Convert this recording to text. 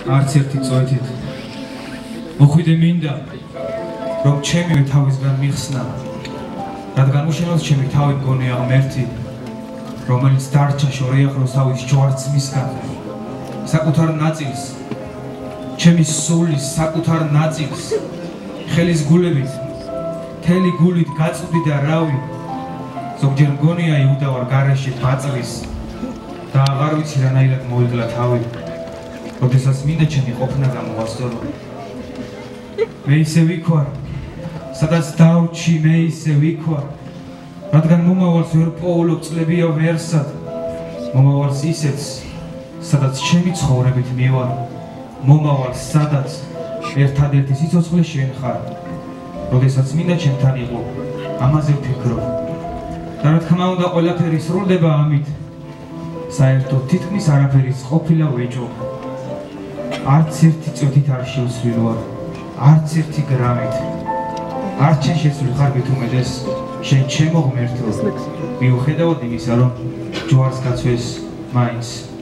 არც ერთი წვეთით მოხვიდე მინდა რომ ჩემივე თავისგან მიხსნა რადგან უშენოს ჩემი თავი მგონია ღმერთი რომელიც დარჩა შორეახლოს თავის ჯვარც მისგან საკუთარ ნაწილს ჩემი სულის საკუთარ ნაწილს ხელის გულებით მთელი გულით გაწვდი და რავი ზოგჯერ მგონია იუდავარ გარეშე ბაწვის და აღარ ვიცი რანაირად მოიგლა თავი როდესაც მინდა ჩემი ყოფნა გამოვასწორო მე ისე ვიქვარ სადაც დავრჩი მე ისე ვიქვარ რადგან მომავალს ვერ პოულობ წლებია ვერსად მომავალს ისეც სადაც ჩემი ცხოვრებით მივარ მომავალს სადაც ერთადერთი სიცოცხლე შენ ხარ როდესაც მინდა ჩემთან იყო ამაზე ვფიქრობ და რა თქმა უნდა ყველაფერი სრულდება ამით საერთოდ თითქმის არაფერის ყოფილა ვეჭობ არც ერთი წვეთით არ შევცვლილვარ არც ერთი გრამით არც შენ შეცვლილ ხარ მithumedes შენ ჩემო ღმერთო მიუხედავად იმისა რომ ჯვარს გაცვეს მაინც